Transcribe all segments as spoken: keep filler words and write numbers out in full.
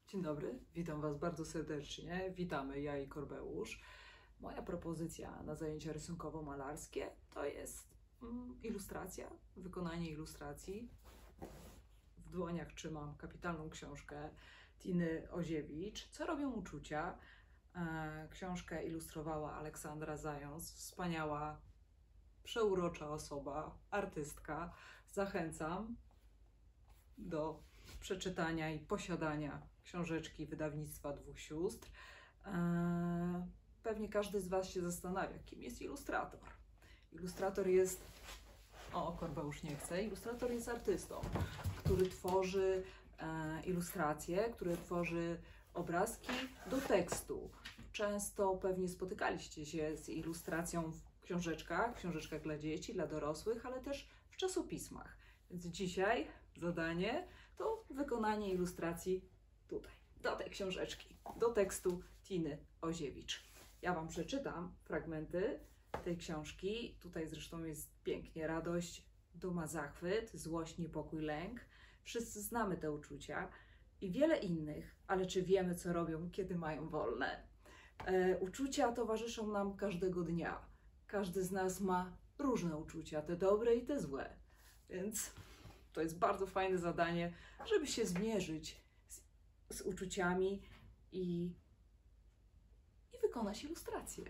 Dzień dobry, witam Was bardzo serdecznie. Witamy, ja i Korbeusz. Moja propozycja na zajęcia rysunkowo-malarskie to jest mm, ilustracja, wykonanie ilustracji. W dłoniach trzymam kapitalną książkę Tiny Oziewicz. Co robią uczucia? E, książkę ilustrowała Aleksandra Zając, wspaniała, przeurocza osoba, artystka. Zachęcam do przeczytania i posiadania książeczki wydawnictwa Dwóch Sióstr. Pewnie każdy z Was się zastanawia, kim jest ilustrator. Ilustrator jest, o, Korbeusz nie chce, ilustrator jest artystą, który tworzy e, ilustracje, który tworzy obrazki do tekstu. Często pewnie spotykaliście się z ilustracją w książeczkach, w książeczkach dla dzieci, dla dorosłych, ale też w czasopismach. Więc dzisiaj zadanie to wykonanie ilustracji tutaj, do tej książeczki, do tekstu Tiny Oziewicz. Ja Wam przeczytam fragmenty tej książki. Tutaj zresztą jest pięknie: radość, duma, zachwyt, złość, niepokój, lęk. Wszyscy znamy te uczucia i wiele innych, ale czy wiemy, co robią, kiedy mają wolne? E, uczucia towarzyszą nam każdego dnia. Każdy z nas ma różne uczucia, te dobre i te złe. Więc to jest bardzo fajne zadanie, żeby się zmierzyć z, z uczuciami i, i wykonać ilustrację.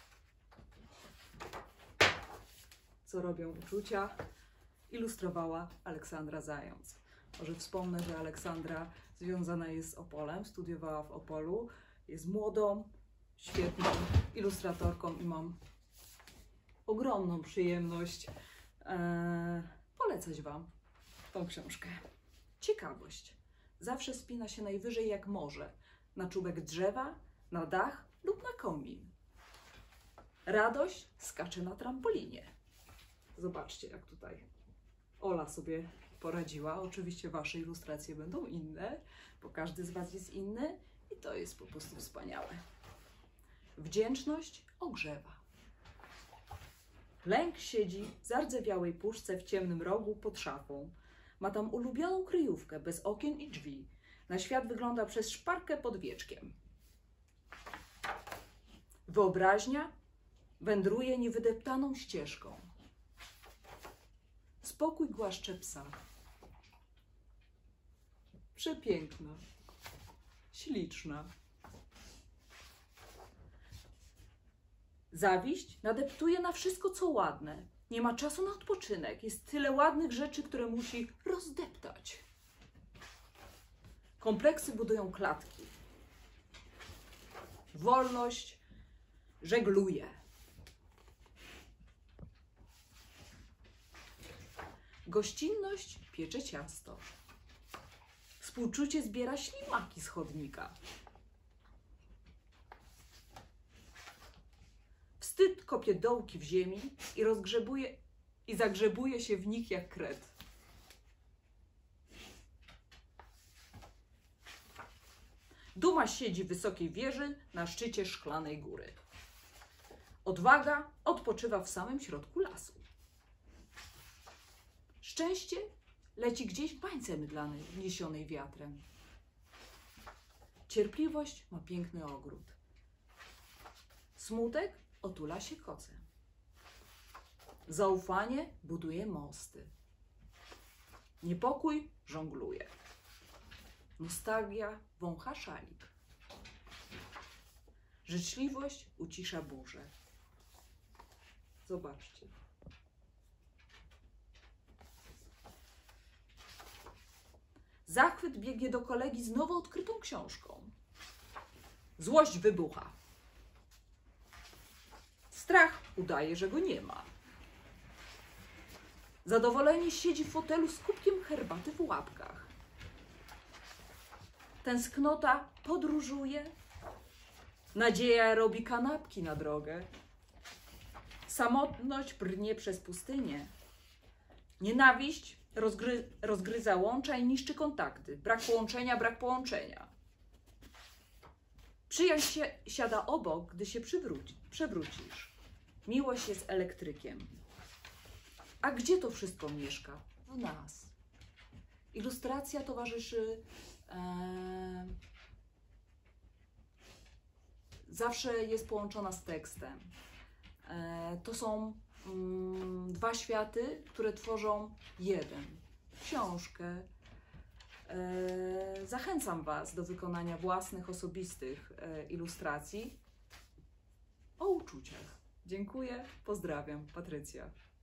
Co robią uczucia? Ilustrowała Aleksandra Zając. Może wspomnę, że Aleksandra związana jest z Opolem, studiowała w Opolu, jest młodą, świetną ilustratorką i mam ogromną przyjemność e, polecać Wam tą książkę. Ciekawość zawsze wspina się najwyżej jak może, na czubek drzewa, na dach lub na komin. Radość skacze na trampolinie. Zobaczcie, jak tutaj Ola sobie poradziła. Oczywiście Wasze ilustracje będą inne, bo każdy z Was jest inny i to jest po prostu wspaniałe. Wdzięczność ogrzewa. Lęk siedzi w zardzewiałej puszce w ciemnym rogu pod szafą. Ma tam ulubioną kryjówkę bez okien i drzwi. Na świat wygląda przez szparkę pod wieczkiem. Wyobraźnia wędruje niewydeptaną ścieżką. Spokój głaszcze psa. Przepiękna, śliczna. Zawiść nadeptuje na wszystko, co ładne. Nie ma czasu na odpoczynek. Jest tyle ładnych rzeczy, które musi rozdeptać. Kompleksy budują klatki. Wolność żegluje. Gościnność piecze ciasto. Współczucie zbiera ślimaki z chodnika. Wstyd kopie dołki w ziemi i rozgrzebuje i zagrzebuje się w nich jak kret. Duma siedzi w wysokiej wieży na szczycie szklanej góry. Odwaga odpoczywa w samym środku lasu. Szczęście leci gdzieś w bańce mydlanej, niesionej wiatrem. Cierpliwość ma piękny ogród. Smutek otula się kocem. Zaufanie buduje mosty. Niepokój żongluje. Nostalgia wącha szalik. Życzliwość ucisza burzę. Zobaczcie. Zachwyt biegnie do kolegi z nowo odkrytą książką. Złość wybucha. Strach udaje, że go nie ma. Zadowolenie siedzi w fotelu z kubkiem herbaty w łapkach. Tęsknota podróżuje. Nadzieja robi kanapki na drogę. Samotność brnie przez pustynię. Nienawiść rozgry rozgryza łącza i niszczy kontakty. Brak połączenia, brak połączenia. Przyjaźń się siada obok, gdy się przywróci, przewrócisz. Miłość jest elektrykiem. A gdzie to wszystko mieszka? W nas. Ilustracja towarzyszy e, zawsze jest połączona z tekstem. E, to są mm, dwa światy, które tworzą jeden. Książkę. E, zachęcam Was do wykonania własnych, osobistych e, ilustracji o uczuciach. Dziękuję, pozdrawiam, Patrycja.